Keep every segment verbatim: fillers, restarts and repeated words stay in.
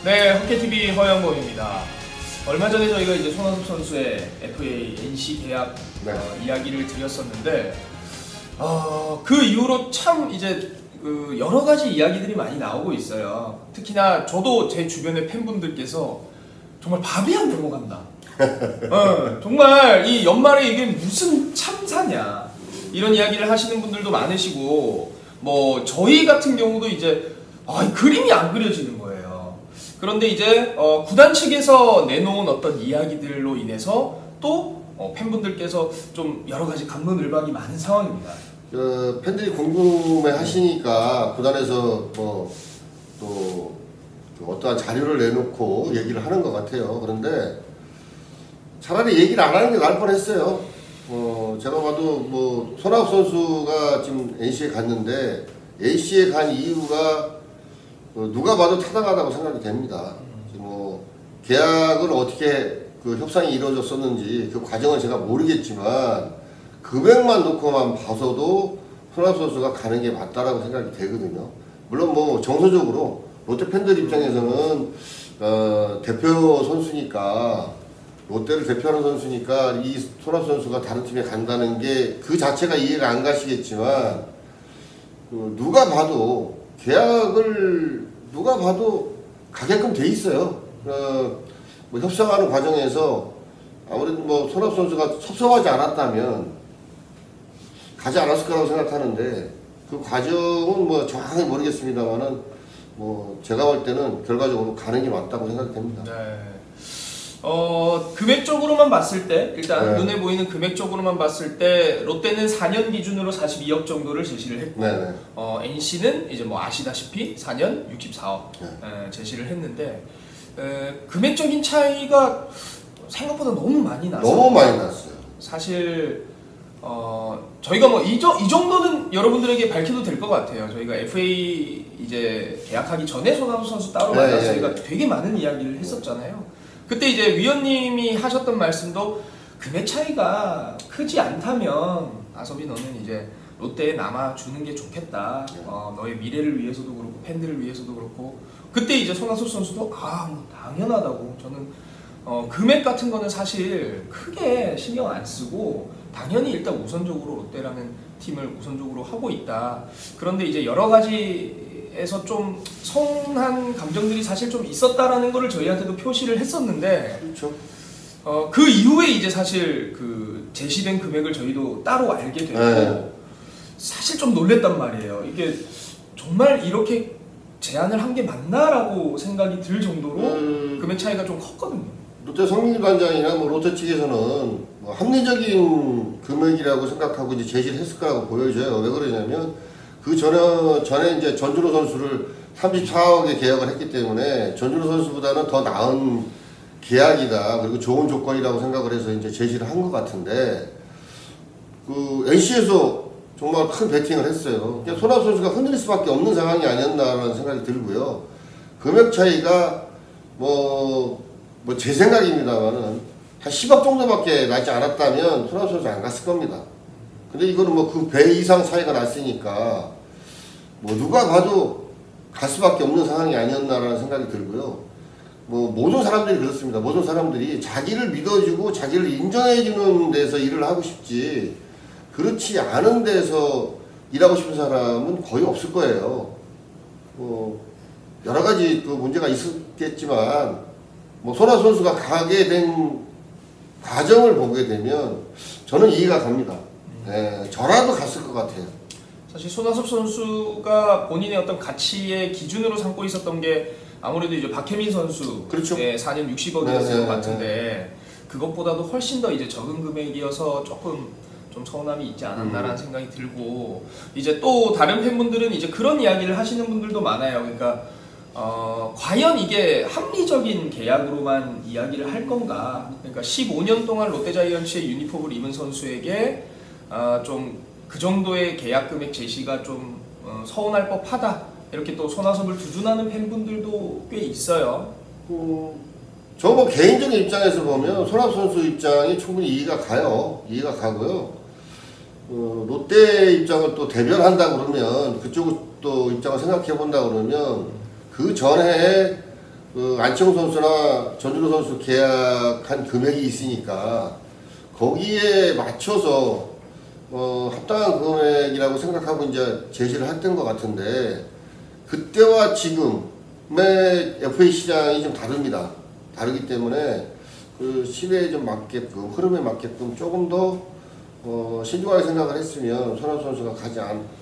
네, 호켓티비 허영범입니다. 얼마 전에 저희가 이제 손아섭 선수의 에프에이 엔씨 계약 네. 어, 이야기를 드렸었는데, 어, 그 이후로 참 이제 그 여러 가지 이야기들이 많이 나오고 있어요. 특히나 저도 제 주변의 팬분들께서 정말 밥이 안 넘어간다. 어, 정말 이 연말에 이게 무슨 참사냐 이런 이야기를 하시는 분들도 많으시고, 뭐 저희 같은 경우도 이제 아, 그림이 안 그려지는 거예요. 그런데 이제 어, 구단 측에서 내놓은 어떤 이야기들로 인해서 또 어, 팬분들께서 좀 여러 가지 감론을박이 많은 상황입니다. 어, 팬들이 궁금해 하시니까 구단에서 뭐 또 어떠한 자료를 내놓고 얘기를 하는 것 같아요. 그런데 차라리 얘기를 안 하는 게 나을 뻔했어요. 어, 제가 봐도 뭐 손아섭 선수가 지금 엔씨에 갔는데 엔씨에 간 이유가 어, 누가 봐도 타당하다고 생각이 됩니다. 지금 뭐 계약을 어떻게 그 협상이 이루어졌었는지 그 과정은 제가 모르겠지만 금액만 놓고만 봐서도 손아섭 선수가 가는 게 맞다라고 생각이 되거든요. 물론 뭐 정서적으로 롯데 팬들 입장에서는 어, 대표 선수니까 롯데를 대표하는 선수니까 이 손아섭 선수가 다른 팀에 간다는 게 그 자체가 이해가 안 가시겠지만 어, 누가 봐도 계약을 누가 봐도 가게끔 돼 있어요. 어, 뭐 협상하는 과정에서 아무래도 뭐 손아섭 선수가 섭섭하지 않았다면 가지 않았을 거라고 생각하는데 그 과정은 뭐 정확하게 모르겠습니다만은 뭐 제가 볼 때는 결과적으로 가는 게 맞다고 생각이 됩니다. 네. 어, 금액적으로만 봤을 때 일단 네. 눈에 보이는 금액적으로만 봤을 때 롯데는 사 년 기준으로 사십이억 정도를 제시를 했고 네. 어, 엔씨는 이제 뭐 아시다시피 사 년 육십사억 네. 에, 제시를 했는데 에, 금액적인 차이가 생각보다 너무 많이 났어요. 너무 많이 났어요. 사실 어, 저희가 뭐 이 이 정도는 여러분들에게 밝혀도 될 것 같아요. 저희가 에프에이 이제 계약하기 전에 손아섭 선수 따로 만나서 네, 저희가 네. 되게 많은 이야기를 했었잖아요. 그때 이제 위원님이 하셨던 말씀도 금액 차이가 크지 않다면 아섭이 너는 이제 롯데에 남아주는 게 좋겠다. 어, 너의 미래를 위해서도 그렇고 팬들을 위해서도 그렇고 그때 이제 손아섭 선수도 아, 뭐 당연하다고 저는 어, 금액 같은 거는 사실 크게 신경 안 쓰고 당연히 일단 우선적으로 롯데라는 팀을 우선적으로 하고 있다. 그런데 이제 여러 가지에서 좀 서운한 감정들이 사실 좀 있었다라는 거를 저희한테도 표시를 했었는데 그렇죠. 어, 그 이후에 이제 사실 그 제시된 금액을 저희도 따로 알게 되고 네. 사실 좀 놀랬단 말이에요. 이게 정말 이렇게 제안을 한 게 맞나라고 생각이 들 정도로 음... 금액 차이가 좀 컸거든요. 롯데 성민기 단장이나 뭐 롯데 측에서는 뭐 합리적인 금액이라고 생각하고 이제 제시를 했을 거라고 보여져요. 왜 그러냐면 그 전에 전에 이제 전준호 선수를 삼십사억에 계약을 했기 때문에 전준호 선수보다는 더 나은 계약이다. 그리고 좋은 조건이라고 생각을 해서 이제 제시를 한 것 같은데 그 엔씨에서 정말 큰 배팅을 했어요. 그냥 손아섭 선수가 흔들릴 수밖에 없는 상황이 아니었나라는 생각이 들고요. 금액 차이가 뭐 뭐 제 생각입니다만은 한 십억 정도밖에 나지 않았다면 손아섭 선수 안 갔을 겁니다. 근데 이거는 뭐 그 배 이상 차이가 났으니까 뭐 누가 봐도 갈 수밖에 없는 상황이 아니었나라는 생각이 들고요. 뭐 모든 사람들이 그렇습니다. 모든 사람들이 자기를 믿어주고 자기를 인정해주는 데서 일을 하고 싶지 그렇지 않은 데서 일하고 싶은 사람은 거의 없을 거예요. 뭐 여러 가지 그 문제가 있었겠지만 뭐 손아섭 선수가 가게 된 과정을 보게 되면 저는 이해가 갑니다. 네, 저라도 갔을 것 같아요. 사실 손아섭 선수가 본인의 어떤 가치의 기준으로 삼고 있었던 게 아무래도 이제 박혜민 선수 그렇죠. 네, 사 년 육십억이었을 것 같은데 그것보다도 훨씬 더 이제 적은 금액이어서 조금 좀 서운함이 있지 않았나라는 음. 생각이 들고 이제 또 다른 팬분들은 이제 그런 이야기를 하시는 분들도 많아요. 그러니까 어, 과연 이게 합리적인 계약으로만 이야기를 할 건가? 그러니까 십오 년 동안 롯데자이언츠의 유니폼을 입은 선수에게 어, 좀 그 정도의 계약 금액 제시가 좀 어, 서운할 법하다. 이렇게 또 손아섭을 두둔하는 팬분들도 꽤 있어요. 음, 저 뭐 개인적인 입장에서 보면 손아섭 선수 입장이 충분히 이해가 가요. 이해가 가고요. 어, 롯데 입장을 또 대변한다 그러면 그쪽 또 입장을 생각해 본다 그러면 그 전에 그 안치홍 선수나 전준호 선수 계약한 금액이 있으니까 거기에 맞춰서 어, 합당한 금액이라고 생각하고 이제 제시를 했던 것 같은데 그때와 지금의 에프에이 시장이 좀 다릅니다. 다르기 때문에 그 시대에 좀 맞게끔 흐름에 맞게끔 조금 더 어, 신중하게 생각을 했으면 손아섭 선수가 가지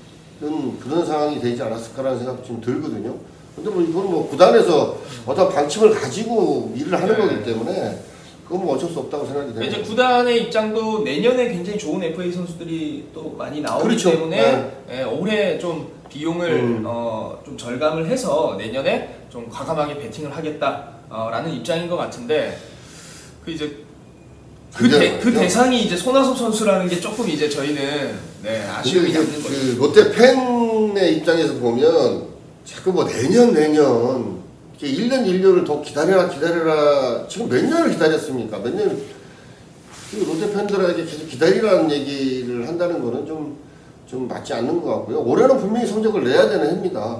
않은 그런 상황이 되지 않았을까라는 생각이 좀 들거든요. 근데 뭐 이건 뭐 구단에서 어떤 방침을 가지고 일을 하는 네. 거기 때문에 그건 뭐 어쩔 수 없다고 생각이 돼요. 이제 구단의 입장도 내년에 굉장히 좋은 에프에이 선수들이 또 많이 나오기 그렇죠. 때문에 네. 예, 올해 좀 비용을 음. 어, 좀 절감을 해서 내년에 좀 과감하게 베팅을 하겠다라는 입장인 것 같은데 그 이제 그, 대, 그 대상이 이제 손아섭 선수라는 게 조금 이제 저희는 네, 아쉬움이 남는 거죠. 그 롯데 팬의 입장에서 보면 자꾸 뭐 내년 내년 일 년 일 년을 더 기다려라 기다려라 지금 몇 년을 기다렸습니까? 몇 년 그 롯데 팬들에게 계속 기다리라는 얘기를 한다는 거는 좀, 좀 맞지 않는 것 같고요. 올해는 분명히 성적을 내야 되는 해입니다.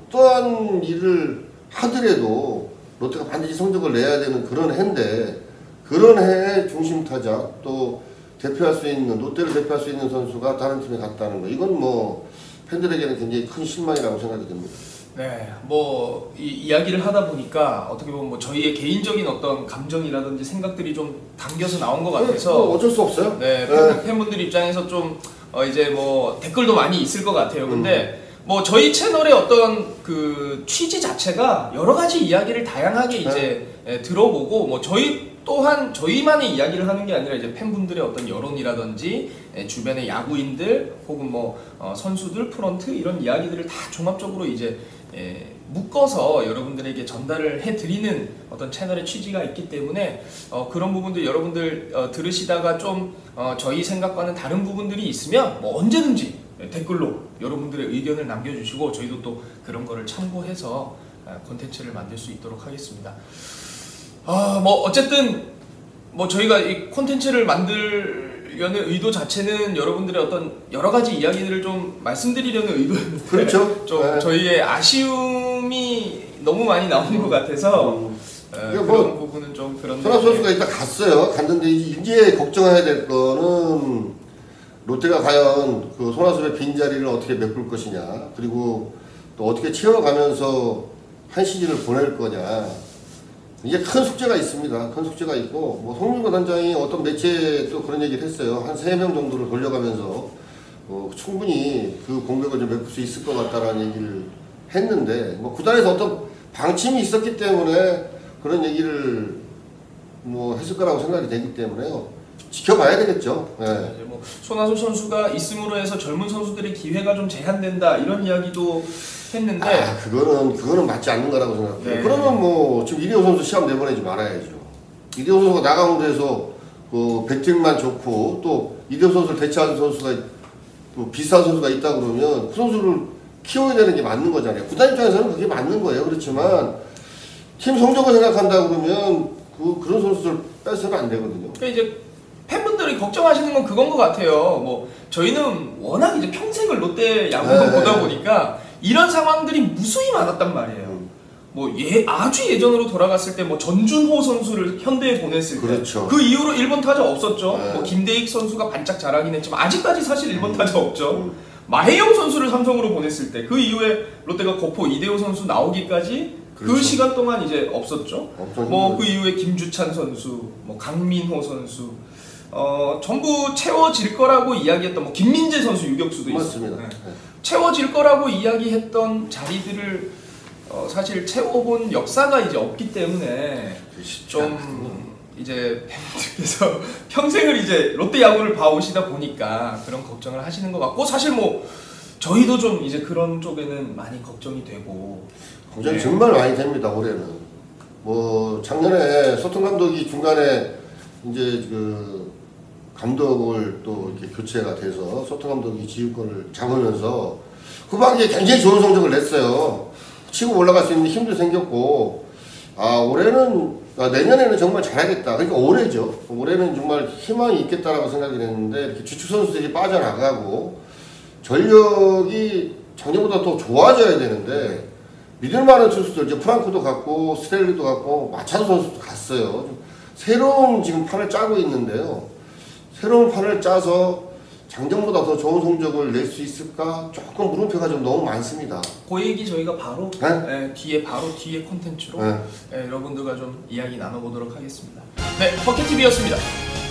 어떠한 일을 하더라도 롯데가 반드시 성적을 내야 되는 그런 해인데 그런 해에 중심 타자 또 대표할 수 있는 롯데를 대표할 수 있는 선수가 다른 팀에 갔다는 거 이건 뭐 팬들에게는 굉장히 큰 실망이라고 생각이 됩니다. 네, 뭐 이 이야기를 하다 보니까 어떻게 보면 뭐 저희의 개인적인 어떤 감정이라든지 생각들이 좀 담겨서 나온 것 같아서 뭐 어쩔 수 없어요. 네, 팬, 팬분들 입장에서 좀 어 이제 뭐 댓글도 많이 있을 것 같아요. 근데 음. 뭐 저희 채널의 어떤 그 취지 자체가 여러 가지 이야기를 다양하게 이제 네. 예, 들어보고 뭐 저희 또한 저희만의 이야기를 하는 게 아니라 이제 팬분들의 어떤 여론이라든지 예, 주변의 야구인들 혹은 뭐 어, 선수들 프런트 이런 이야기들을 다 종합적으로 이제 예, 묶어서 여러분들에게 전달을 해드리는 어떤 채널의 취지가 있기 때문에 어, 그런 부분들 여러분들 어, 들으시다가 좀 어, 저희 생각과는 다른 부분들이 있으면 뭐 언제든지 댓글로 여러분들의 의견을 남겨주시고 저희도 또 그런 거를 참고해서 콘텐츠를 만들 수 있도록 하겠습니다. 아, 뭐 어쨌든 뭐 저희가 이 콘텐츠를 만들려는 의도 자체는 여러분들의 어떤 여러 가지 이야기들을 좀 말씀드리려는 의도였는데 그렇죠. 좀 네. 저희의 아쉬움이 너무 많이 나오는 것 같아서 음. 어, 그런 뭐, 부분은 좀 그런데 손아섭 선수가 일단 갔어요. 갔는데 이제 걱정해야 될 거는 롯데가 과연 그 손아섭의 빈자리를 어떻게 메꿀 것이냐 그리고 또 어떻게 채워가면서 한 시즌을 보낼 거냐 이게 큰 숙제가 있습니다. 큰 숙제가 있고 뭐 송민구 단장이 어떤 매체에 또 그런 얘기를 했어요. 한 세 명 정도를 돌려가면서 어, 충분히 그 공백을 좀 메꿀 수 있을 것 같다라는 얘기를 했는데 뭐 구단에서 어떤 방침이 있었기 때문에 그런 얘기를 뭐 했을 거라고 생각이 되기 때문에요. 지켜봐야 되겠죠. 네. 네, 뭐 손아섭 선수가 있음으로 해서 젊은 선수들의 기회가 좀 제한된다 이런 이야기도 했는데 아 그거는 그거는 맞지 않는 거라고 생각해요. 네. 그러면 뭐 지금 이대호 선수 시합 내보내지 말아야죠. 이대호 선수가 나강도에서 그 배팅만 좋고 또 이대호 선수를 대체하는 선수가 또 비슷한 선수가 있다 그러면 그 선수를 키워야 되는 게 맞는 거잖아요. 구단 입장에서는 그게 맞는 거예요. 그렇지만 팀 성적을 생각한다 그러면 그 그런 선수들 빼서는 안 되거든요. 그러니까 이제 팬분들이 걱정하시는 건 그건 것 같아요. 뭐 저희는 워낙 이제 평생을 롯데 야구만 네. 보다 보니까 이런 상황들이 무수히 많았단 말이에요. 음. 뭐 예, 아주 예전으로 돌아갔을 때 뭐 전준호 선수를 현대에 보냈을 그렇죠. 때 그 이후로 일 번 타자 없었죠. 네. 뭐 김대익 선수가 반짝 잘하긴 했지만 아직까지 사실 일 번 음. 타자 없죠. 음. 마혜영 선수를 삼성으로 보냈을 때 그 이후에 롯데가 거포 이대호 선수 나오기까지 그렇죠. 그 시간 동안 이제 없었죠. 뭐 그 이후에 김주찬 선수, 뭐 강민호 선수, 어 전부 채워질 거라고 이야기했던 뭐 김민재 선수 유격수도 있습니다. 네. 네. 채워질 거라고 이야기했던 자리들을 어 사실 채워본 역사가 이제 없기 때문에 좀 이제 팬분들께서 평생을 이제 롯데 야구를 봐오시다 보니까 그런 걱정을 하시는 것 같고 사실 뭐 저희도 좀 이제 그런 쪽에는 많이 걱정이 되고 걱정이 네. 정말 많이 됩니다. 올해는 뭐 작년에 소통 감독이 중간에 이제 그 감독을 또 이렇게 교체가 돼서 소통 감독이 지휘권을 잡으면서 후반기에 굉장히 좋은 성적을 냈어요. 치고 올라갈 수 있는 힘도 생겼고 아 올해는 아, 내년에는 정말 잘하겠다. 그러니까 올해죠. 올해는 정말 희망이 있겠다라고 생각이 됐는데 이렇게 주축 선수들이 빠져나가고 전력이 작년보다 더 좋아져야 되는데 믿을만한 선수들 이제 프랑코도 갔고 스텔리도 갔고 마차도 선수도 갔어요. 좀 새로운 지금 판을 짜고 있는데요. 새로운 판을 짜서 작년보다 더 좋은 성적을 낼 수 있을까? 조금 물음표가 좀 너무 많습니다. 그 얘기 저희가 바로 네? 예, 뒤에 바로 뒤에 콘텐츠로 네. 예, 여러분들과 좀 이야기 나눠보도록 하겠습니다. 네, 버켓티비였습니다.